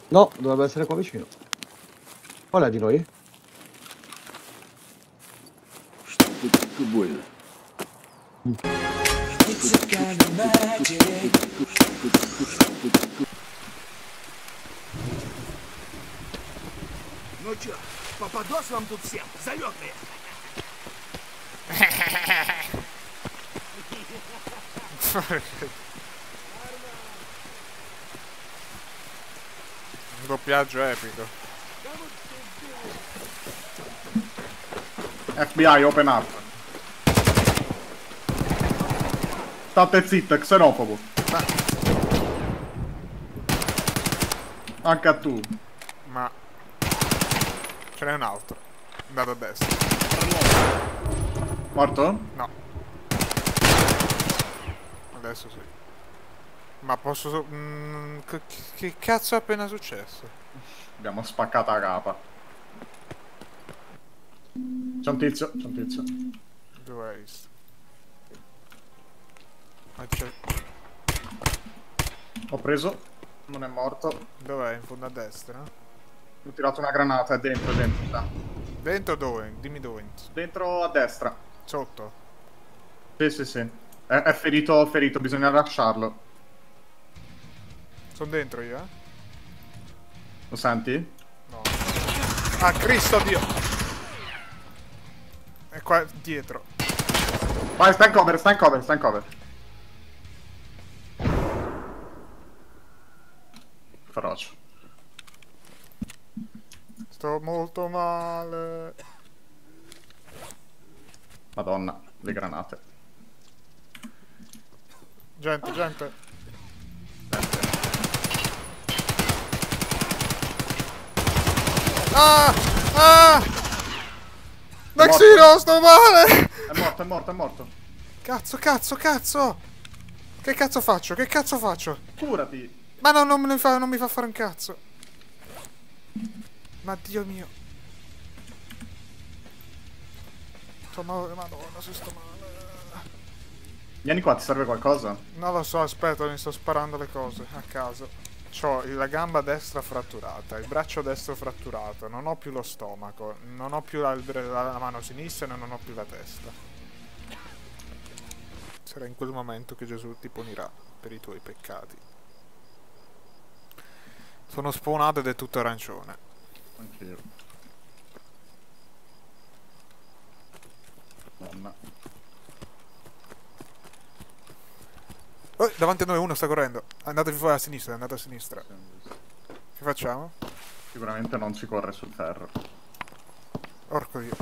No, dovrebbe essere qua vicino. Qual è di noi? Che buono. Ну чё, по подошвам тут всем залетные. Un doppiaggio epico. FBI, open up. State zitto, xenofobo. Anche a tu. Ma ce n'è un altro. Andato a destra. Morto? No. Adesso sì. Ma posso... che cazzo è appena successo? Abbiamo spaccato la capa. C'è un tizio, c'è un tizio. Dove hai visto? Ah, c'è... Ho preso. Non è morto. Dov'è? In fondo a destra? Ho tirato una granata, è dentro, sta. Dentro dove? Dimmi dove. Dentro a destra. Sotto? Sì, sì, sì. È ferito, ferito, bisogna lasciarlo. Sono dentro io, eh? Lo senti? No. Ah, Cristo Dio! È qua dietro. Vai, sta in cover, sta in cover, sta in cover. Feroce. Sto molto male. Madonna, le granate. Gente, gente. Ah! Ah! Maxino, sto male! È morto, è morto, è morto. Cazzo, cazzo, cazzo! Che cazzo faccio? Che cazzo faccio? Curati. Ma no, non mi fa fare un cazzo. Ma Dio mio. Sto male, madonna, se sto male. Vieni qua, ti serve qualcosa? Non lo so, aspetta, mi sto sparando le cose a caso. C'ho la gamba destra fratturata, il braccio destro fratturato, non ho più lo stomaco, non ho più la mano sinistra e non ho più la testa. Sarà in quel momento che Gesù ti punirà per i tuoi peccati. Sono spawnato ed è tutto arancione. Anch'io. Madonna. Oh, davanti a noi uno sta correndo. Andatevi fuori a sinistra, è andato a sinistra. Che facciamo? Sicuramente non si corre sul ferro. Orco dio.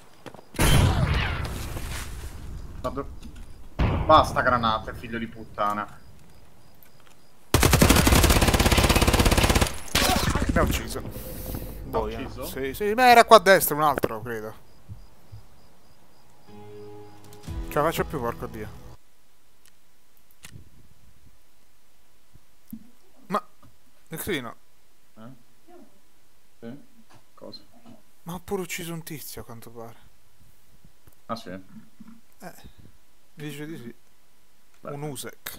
Basta granate, figlio di puttana. Mi ha ucciso. Boia. Ucciso? Sì, sì, ma era qua a destra un altro, credo. Ce la faccio più, porco dio. Ma... Nexino. Sì? Cosa? Ma ho pure ucciso un tizio, a quanto pare. Ah sì? Mi dice di sì. Beh. Un Usek.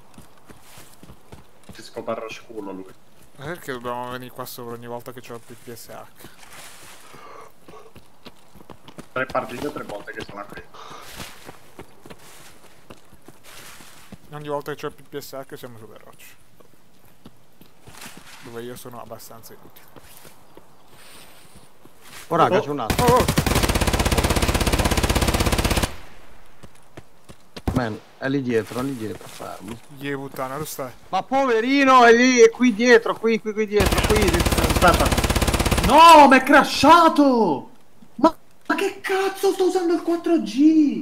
Si scoparra culo lui. Ma perché dobbiamo venire qua sopra ogni volta che c'ho il PPSH? 3 partite, 3 volte che sono qui. Ogni volta che c'ho il PPSH siamo su Overwatch. Dove io sono abbastanza inutile. Oh raga, c'è un altro. Oh, oh. Man, è lì dietro, fermo. Ye puttana, dove stai? Ma poverino, è lì, è qui dietro, qui dietro, qui. Aspetta. No, mi è crashato! Ma che cazzo, sto usando il 4G?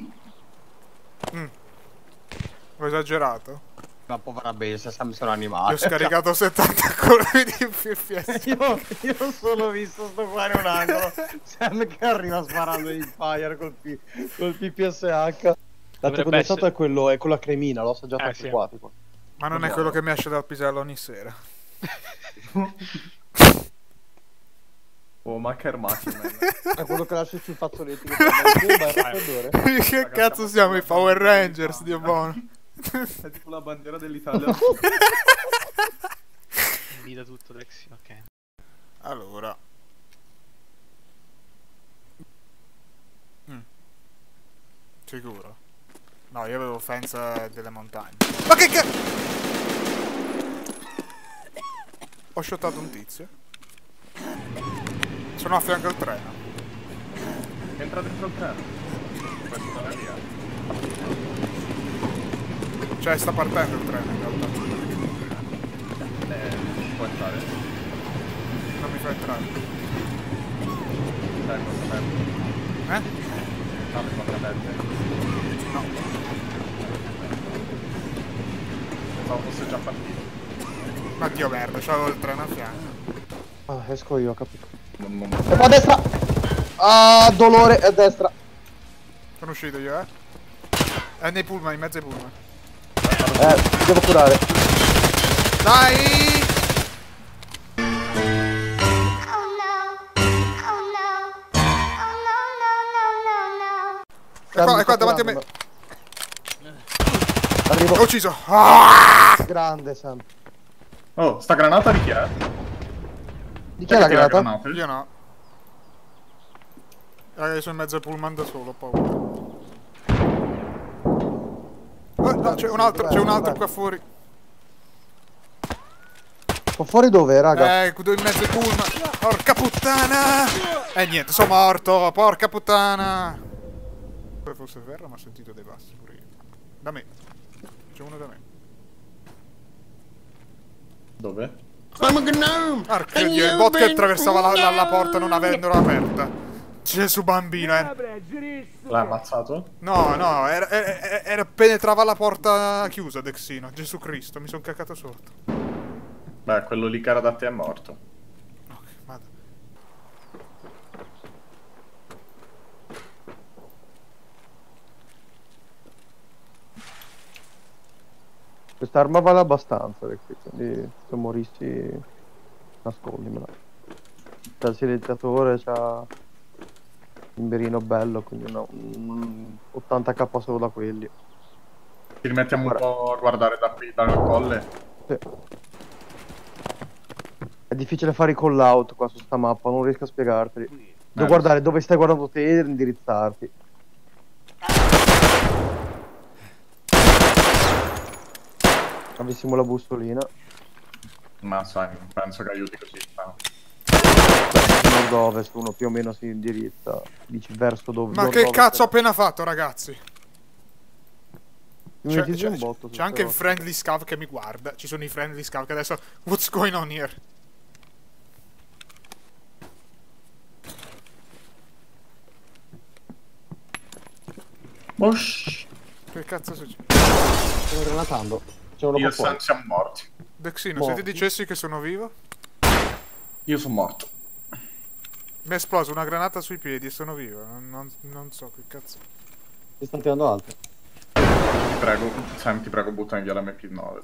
Ho esagerato? Ma povera bestia, mi sono animato. Io ho scaricato 70 colpi di FPS. io solo visto sto qua in un angolo. Sam che arriva sparando in fire col PPSH. L'altro condensato è quello, è con la cremina, l'ho assaggiato anche sì. qua. Tipo. Ma non è quello che mi esce dal pisello ogni sera. Oh, ma che macchina. È quello che lascia sui fazzoletti. Che Che cazzo siamo i Power Rangers, Dio buono. È tipo la bandiera dell'Italia. Invita tutti. morto Lexi, ok. Allora. Sicuro? No, io avevo offensa delle montagne. Ma che Ho shottato un tizio. Sono a fianco al treno. Entra dentro il treno. Questo non è via. Cioè, sta partendo il treno in realtà. Può entrare. Non mi fa entrare. Dai, posso aperto. Fate porta aperte. No. Pensavo fosse già partito. Ma dio merda, c'avevo il treno a fianco. Ah, esco io, ho capito. Non... E qua a destra! Ah, dolore, a destra. Sono uscito io, È nei pullman, in mezzo ai pullman. Mi devo curare. Dai! È qua davanti a me. Arrivo. L'ho ucciso. Ah! Grande Sam. Oh, sta granata di chi è? Di chi è la granata? Io no. Io sono in mezzo al pullman da solo, ho paura. Oh, no, c'è un altro qua fuori. Qua fuori dove, raga? In mezzo al pullman. Porca puttana! Niente, sono morto, porca puttana! Se fosse ferro, ma ho sentito dei passi pure io. Da me. C'è uno da me. Dove? Porca dio, il bot che attraversava la porta non avendola aperta. Gesù bambino, L'ha ammazzato? No, era penetrava la porta chiusa, Dexino. Gesù Cristo, mi sono caccato sotto. Beh, quello lì che era da te è morto. Ok, vado. Quest'arma vale abbastanza, quindi se morissi nascondimela. C'ha il silenziatore, c'ha un berino bello, quindi no, 80k solo da quelli. Ci rimettiamo un po' a guardare da qui, dal colle. Sì. È difficile fare i call out qua su sta mappa, non riesco a spiegarteli. Devo guardare dove stai guardando te e indirizzarti. Avessimo la bussolina. Ma sai, penso che aiuti così. Nord-ovest uno più o meno si indirizza. Dici verso dove. Ma che cazzo ho appena fatto, ragazzi? C'è anche il friendly scav che mi guarda. Ci sono i friendly scav che adesso... What's going on here? Osh. Che cazzo succede? Stiamo granatando. C'è uno Io qua fuori. siamo morti. Dexino, se ti dicessi che sono vivo? Io sono morto. Mi è esplosa una granata sui piedi e sono vivo. Non so che cazzo. Ti stanno tirando altri. Ti prego, Sam, ti prego, buttami via la MP9.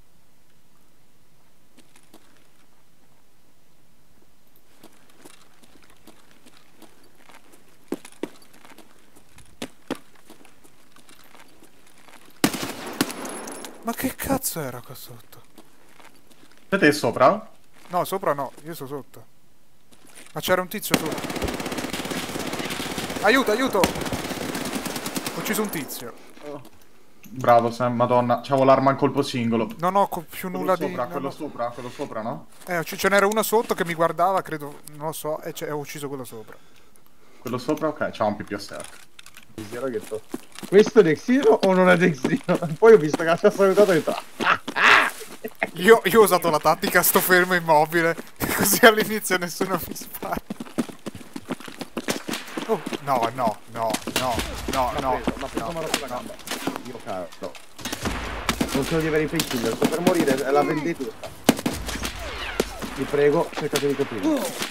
Ma che cazzo era qua sotto? Siete sopra? No, sopra no, io sono sotto. Ma c'era un tizio sotto. Aiuto, aiuto! Ho ucciso un tizio. Bravo Sam, madonna, c'avevo l'arma a colpo singolo. Non ho più nulla di... Quello sopra, no? Ce n'era uno sotto che mi guardava, credo, non lo so, e ho ucciso quello sopra. Quello sopra, ok, c'ha un PPSR. Questo è Dexino o non è Dexino? Poi ho visto che ci ha salutato e ho detto... Io ho usato la tattica sto fermo immobile, così all'inizio nessuno mi spara. Oh, no. Io cazzo. Non sono di avere i painkiller, sto per morire, è la vendetta. Vi prego, cercate di capire.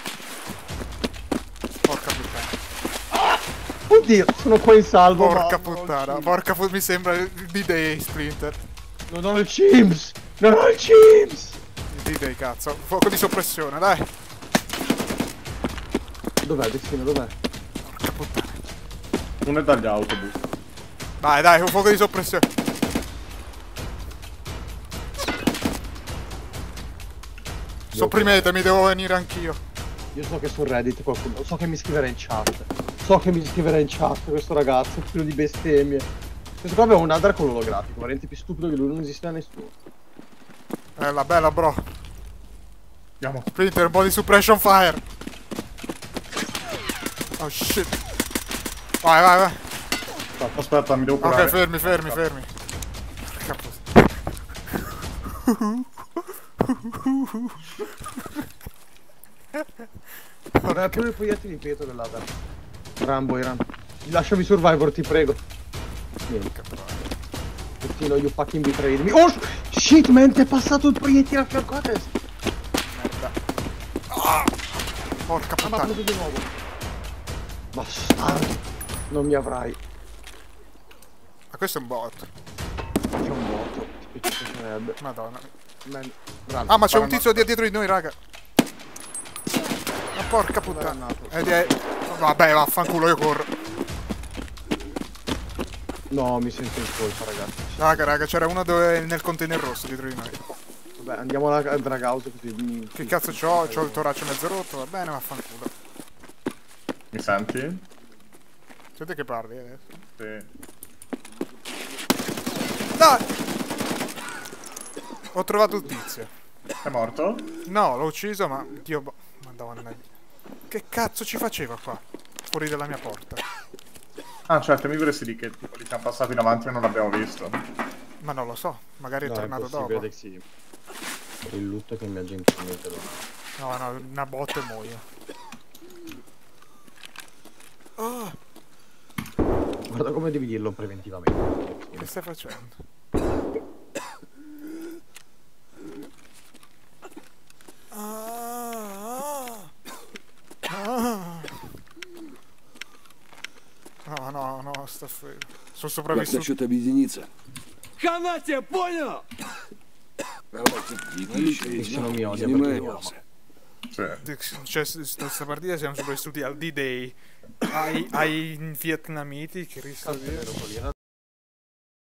Porca puttana. Oddio, sono qua in salvo. Porca puttana, mi sembra D-Day Splinter. Non ho il Chims! Non ho il Chims! D-Day, cazzo. Fuoco di soppressione, dai. Dov'è Dexino, dov'è? Porca puttana. Uno è dagli autobus. Dai, un fuoco di soppressione. Sopprimetemi, devo venire anch'io. Io so che su Reddit qualcuno... So che mi scriverà in chat. So che mi scriverà in chat questo ragazzo, figlio di bestemmie. Questo qua aveva un Hadra con l'olografico, veramente più stupido che lui, non esiste da nessuno. Bella, bella, bro. Andiamo. Splinter, body suppression fire. Oh shit. Vai, vai, vai. Aspetta, mi devo curare. Ok, fermi, fermi, fermi. Guarda pure i proiettili ripeto dell'Hadra. Rambo, lasciami Survivor, ti prego. Niente. Puttino, you fucking betrayed me. Oh shit, man, ti è passato il proiettile a fianco a testa. Merda. Ah, porca Ah, ma puttana. di nuovo. Bastardo. Non mi avrai. Ma questo è un bot. C'è un botto. Ti piacerebbe. Madonna. Man, Ah, ma c'è un tizio dietro di noi, raga. Ma porca puttana. Vabbè, vaffanculo, io corro. No, mi sento in colpa, ragazzi. Raga, c'era uno nel container rosso dietro di noi. Vabbè, andiamo alla drag house così. Che cazzo c'ho? C'ho il torace mezzo rotto, va bene, vaffanculo. Mi senti? Senti che parli adesso? Sì. Dai! Ho trovato il tizio. È morto? No, l'ho ucciso, ma... Dio... Madonna. Che cazzo ci faceva qua? Fuori dalla mia porta. Ah, certo, mi vorresti dire che tipo li siamo passati davanti e non l'abbiamo visto. Ma non lo so, magari è No, tornato è dopo. possibile che sì. Il lutto che mi ha gentilmente donato. No, una botta e muoio. Oh, Guarda come devi dirlo preventivamente. che stai facendo? No, sta fermo. Sono Как sopravvissuto. насчет объединиться? Хана тебе, понял? Давайте, Che se non mi odia perché занимаемся. Sì. Cioè, questa partita siamo sopravvissuti al D-Day ai vietnamiti, Cristo Dio. io